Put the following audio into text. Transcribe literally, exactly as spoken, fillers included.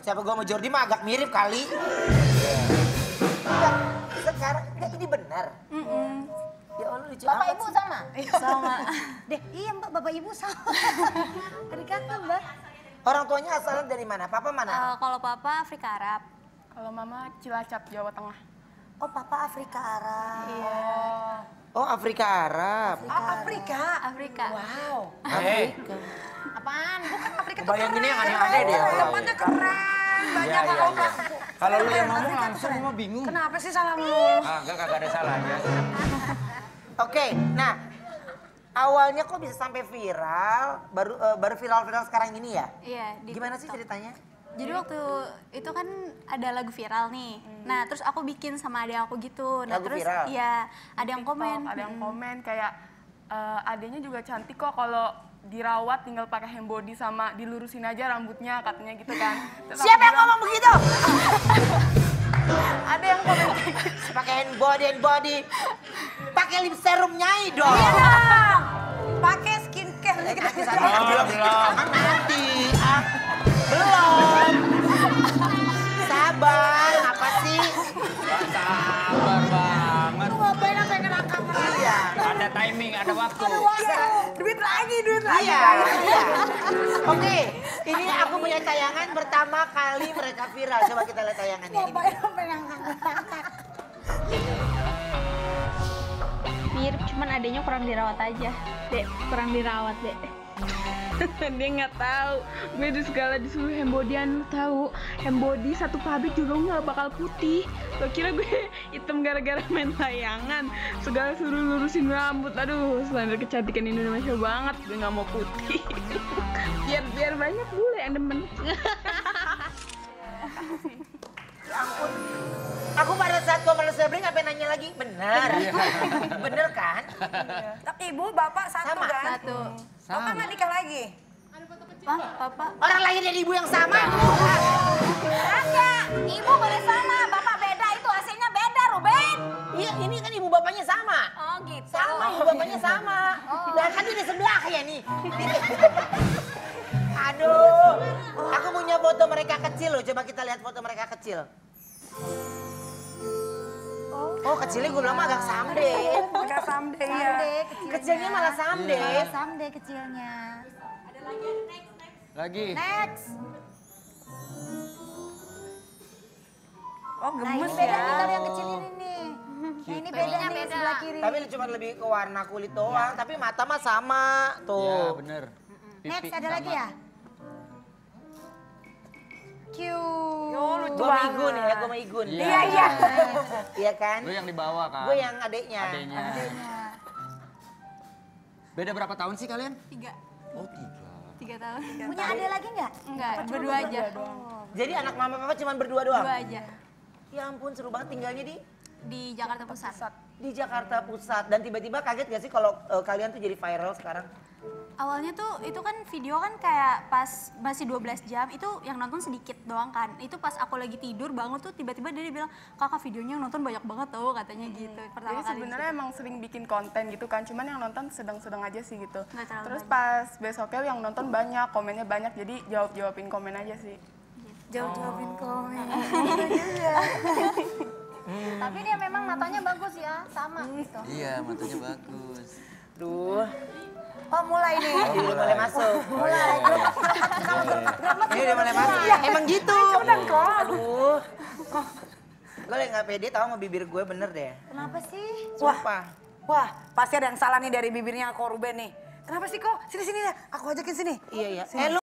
siapa gue sama Jordi mah agak mirip kali. Enggak, sekarang enggak ini benar. Mm -mm. Ya Allah lucu Bapak amat ibu sih. sama? Sama. Deh, iya mbak, bapak ibu sama. Adik kakak mbak. Orang tuanya asalnya dari mana? Papa mana? Uh, kalau papa Afrika Arab. Kalau mama Cilacap, Jawa Tengah. Oh papa Afrika Arab. Iya. Oh Afrika Arab. Oh Afrika. Afrika. Wow. Hei, Apaan? Bukan Afrika tuh bayangin keren. yang aneh-aneh deh. Tempatnya keren. Banyak Iya, iya, orang. iya. Kalau lu yang ngomong Afrika tuh langsung keren. mah bingung. Kenapa sih salah lu? Ah, enggak, kagak ada salahnya. Oke, nah awalnya kok bisa sampai viral, baru uh, baru viral-viral sekarang ini ya? Iya. di Gimana sih TikTok. ceritanya? Jadi waktu itu kan ada lagu viral nih. Nah terus aku bikin sama adik aku gitu. Nah Lagu terus viral? ya ada yang TikTok, komen. Ada yang Mm. komen kayak eh, adanya juga cantik kok kalau dirawat tinggal pakai hand body sama dilurusin aja rambutnya katanya gitu kan. Terus aku Siapa yang bilang, ngomong begitu? Ada yang komen kayak gitu. Pakai hand body, hand body. Pakai lip serum nyai dong. Iya dong. Pakai skincare. Eh, Kita kaki bisa. satu. Belum, belum. Kan nanti. Ah, belum. Sabar, apa sih? Sabar banget. Lu ngapain sampai ngerakam? Iya. Ada timing, ada waktu. Duit lagi, duit lagi. Iya, iya. Oke, ini aku punya tayangan pertama kali mereka viral. Coba kita lihat tayangannya ini. Ngapain sampai ngangkat-ngangkat? Mirip, cuman adanya kurang dirawat aja. Dek, kurang dirawat, Dek. Dia nggak tahu, gue di segala disuruh hembodian. Lu tahu, hembody satu pabrik juga nggak bakal putih. Lo kira gue hitam gara-gara main layangan? Segala suruh lurusin rambut. Aduh, standar kecantikan Indonesia banget. Gue nggak mau putih. biar biar banyak bule yang demen. Ya ampun. Aku pada saat gue malas sableng ngapain nanya lagi? Benar. Bener kan? Tapi ibu, bapak satu Sama. kan? Satu. Bapak nggak nikah lagi? Wah, papa. Orang lahir dari ibu yang sama. Ada. Ibu boleh sama, bapak beda itu hasilnya beda, Ruben. Iya, ini kan ibu bapaknya sama. Oh gitu. Sama, ibu bapaknya sama. Dan kan dia di sebelah ya nih. Aduh, aku punya foto mereka kecil loh. Coba kita lihat foto mereka kecil. Oh, kecilnya gue bilang mah agak samde. Agak samde ya. Kecilnya malah samde. Samde kecilnya. Lagi. Next. Oh Nah ini gemes beda ya. nih yang kecil ini nih. Nah, ini beda nih beda. sebelah kiri. Tapi cuma lebih ke warna kulit doang. Tapi mata mah sama. Ya, Tuh. bener. Next Pipi ada lagi sama. ya? Cute. Yo lucu Gue sama banget. Igun ya, gue sama Igun. Iya. Iya iya. Iya kan? Lu yang di bawah kan? Gue yang adeknya. Adenya. Beda berapa tahun sih kalian? Tiga. Oh, tiga. Tiga tahun. Punya adik lagi nggak? Enggak, Apa cuma berdua aja. Jadi anak mama papa cuma berdua doang? Berdua aja. Ya ampun seru banget tinggalnya di Di Jakarta Pusat. di Jakarta Pusat. Dan tiba-tiba kaget gak sih kalau eh, kalian tuh jadi viral sekarang? Awalnya tuh itu kan video kan kayak pas masih dua belas jam itu yang nonton sedikit doang kan. Itu pas aku lagi tidur bangun tuh tiba-tiba dia bilang, "Kakak videonya yang nonton banyak banget tau," katanya gitu. Pertama Jadi kali. sebenarnya emang sering bikin konten gitu kan, cuman yang nonton sedang-sedang aja sih gitu. Nggak terlalu Terus banyak. pas besoknya yang nonton banyak, komennya banyak, jadi jawab-jawabin komen aja sih. Jauh-jauhin komen. Tapi dia memang matanya bagus ya, sama gitu. Iya, matanya bagus. Duh, Oh mulai nih. ini udah mulai masuk. Oh, iya, iya, iya. Ini udah mulai masuk. Emang gitu. Aduh. Lo yang gak pede tau sama bibir gue bener deh. Kenapa sih? Sumpah. Wah, pasti ada yang salah nih dari bibirnya kok Ruben nih. Kenapa sih kok? Sini sini deh, aku ajakin sini. Iya, iya. Eh lu